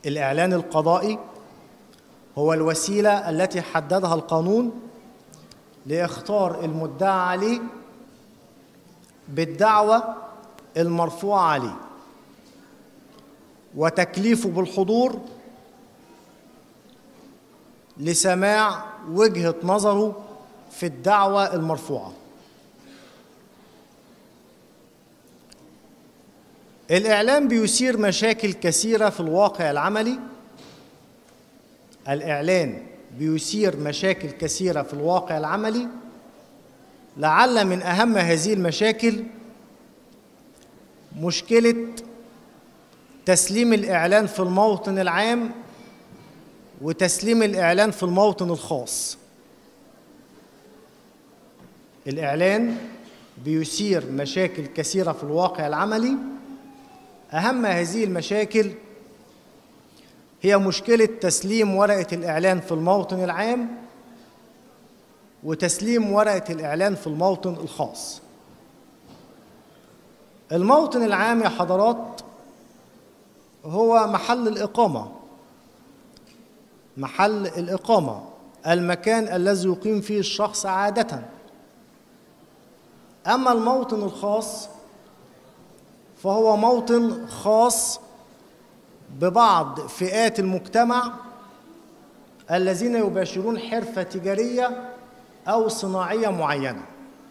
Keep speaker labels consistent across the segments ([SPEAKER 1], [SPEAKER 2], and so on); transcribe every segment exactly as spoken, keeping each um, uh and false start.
[SPEAKER 1] الإعلان القضائي هو الوسيلة التي حددها القانون لإخطار المدعى عليه بالدعوى المرفوعة عليه وتكليفه بالحضور لسماع وجهة نظره في الدعوى المرفوعة. الإعلان بيثير مشاكل كثيرة في الواقع العملي. الإعلان بيثير مشاكل كثيرة في الواقع العملي، لعل من أهم هذه المشاكل مشكلة تسليم الإعلان في الموطن العام وتسليم الإعلان في الموطن الخاص. الإعلان بيثير مشاكل كثيرة في الواقع العملي. أهم هذه المشاكل هي مشكلة تسليم ورقة الإعلان في الموطن العام وتسليم ورقة الإعلان في الموطن الخاص. الموطن العام يا حضرات هو محل الإقامة، محل الإقامة، المكان الذي يقيم فيه الشخص عادة. أما الموطن الخاص فهو موطن خاص ببعض فئات المجتمع الذين يباشرون حرفة تجارية أو صناعية معينة.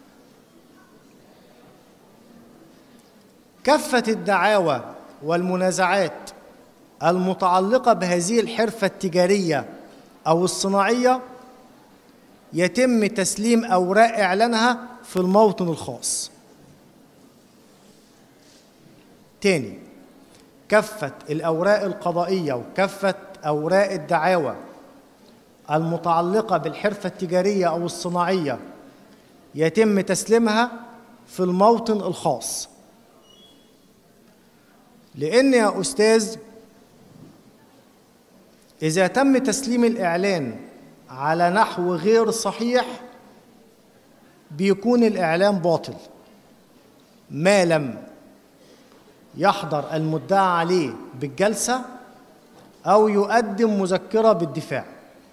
[SPEAKER 1] كافة الدعاوى والمنازعات المتعلقة بهذه الحرفة التجارية أو الصناعية يتم تسليم أوراق إعلانها في الموطن الخاص. تاني، كافة الأوراق القضائية وكافة أوراق الدعاوى المتعلقة بالحرفة التجارية أو الصناعية يتم تسليمها في الموطن الخاص. لأن يا أستاذ إذا تم تسليم الإعلان على نحو غير صحيح بيكون الإعلان باطل ما لم يحضر المدعى عليه بالجلسة أو يقدم مذكرة بالدفاع.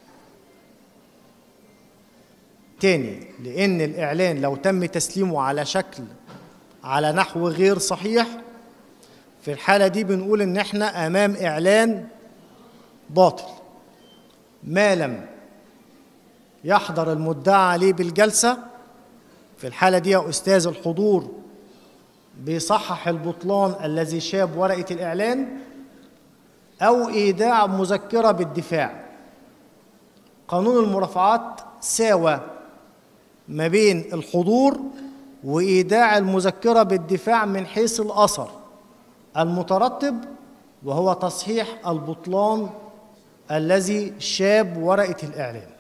[SPEAKER 1] تاني، لأن الإعلان لو تم تسليمه على شكل على نحو غير صحيح في الحالة دي بنقول إن إحنا أمام إعلان باطل ما لم يحضر المدعى عليه بالجلسة. في الحالة دي يا أستاذ الحضور بيصحح البطلان الذي شاب ورقة الإعلان أو إيداع مذكرة بالدفاع. قانون المرافعات ساوى ما بين الحضور وإيداع المذكرة بالدفاع من حيث الأثر المترتب، وهو تصحيح البطلان الذي شاب ورقة الإعلان.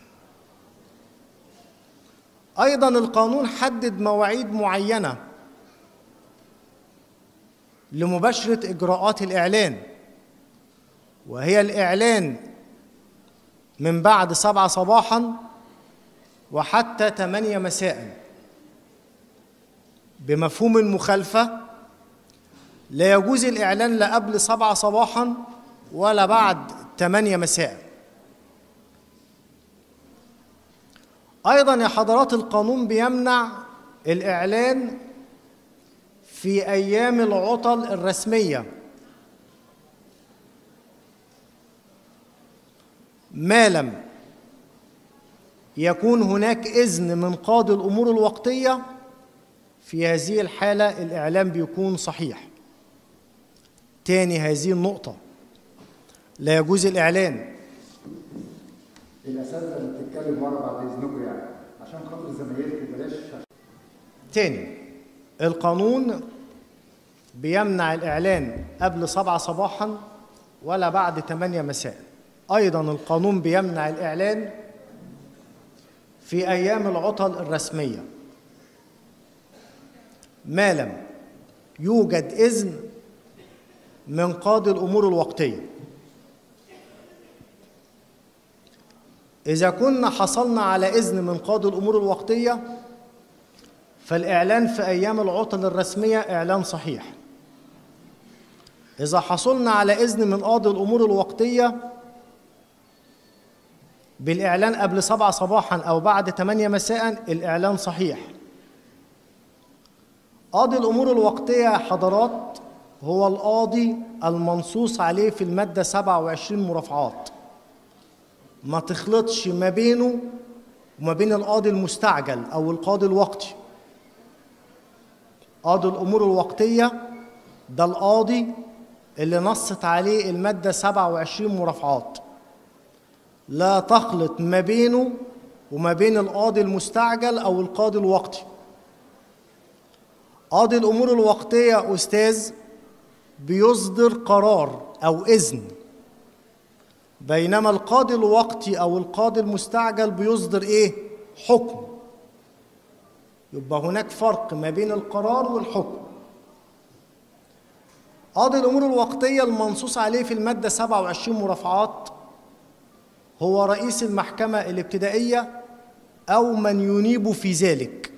[SPEAKER 1] أيضاً القانون حدد مواعيد معينة لمباشرة إجراءات الإعلان، وهي الإعلان من بعد سبعة صباحاً وحتى ثمانية مساءً. بمفهوم المخالفة لا يجوز الإعلان لا قبل سبعة صباحاً ولا بعد ثمانية مساء. أيضاً يا حضرات القانون بيمنع الإعلان في أيام العطل الرسمية ما لم يكون هناك إذن من قاضي الأمور الوقتية. في هذه الحالة الإعلان بيكون صحيح. تاني هذه النقطة، لا يجوز الإعلان.
[SPEAKER 2] الأساتذة اللي بتتكلم ورا بعد إذنكم يعني عشان خاطر زمايلكم بلاش.
[SPEAKER 1] تاني، القانون بيمنع الإعلان قبل سبعة صباحاً ولا بعد ثمانية مساء. أيضاً القانون بيمنع الإعلان في أيام العطل الرسمية ما لم يوجد إذن من قاضي الأمور الوقتية. إذا كنا حصلنا على إذن من قاضي الأمور الوقتية فالإعلان في أيام العطل الرسمية إعلان صحيح. إذا حصلنا على إذن من قاضي الأمور الوقتية بالإعلان قبل سبعة صباحا أو بعد ثمانية مساء، الإعلان صحيح. قاضي الأمور الوقتية يا حضرات هو القاضي المنصوص عليه في المادة سبعة وعشرين مرافعات، ما تخلطش ما بينه وما بين القاضي المستعجل أو القاضي الوقتي. قاضي الأمور الوقتية ده القاضي اللي نصت عليه المادة سبعة وعشرين مرافعات، لا تخلط ما بينه وما بين القاضي المستعجل أو القاضي الوقتي. قاضي الأمور الوقتية يا أستاذ بيصدر قرار أو إذن، بينما القاضي الوقتي أو القاضي المستعجل بيصدر إيه؟ حكم. يبقى هناك فرق ما بين القرار والحكم. قاضي الأمور الوقتية المنصوص عليه في المادة سبعة وعشرين مرافعات هو رئيس المحكمة الابتدائية أو من ينيب في ذلك،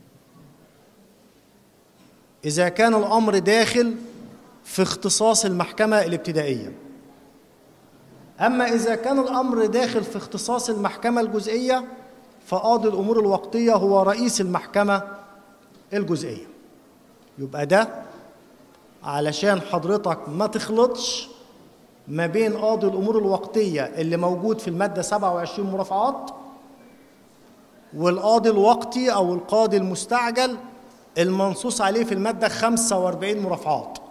[SPEAKER 1] إذا كان الأمر داخل في اختصاص المحكمة الابتدائية. أما إذا كان الأمر داخل في اختصاص المحكمة الجزئية فقاضي الأمور الوقتية هو رئيس المحكمة الجزئية. يبقى ده علشان حضرتك ما تخلطش ما بين قاضي الأمور الوقتية اللي موجود في المادة سبعة وعشرين مرافعات والقاضي الوقتي أو القاضي المستعجل المنصوص عليه في المادة خمسة وأربعين مرافعات.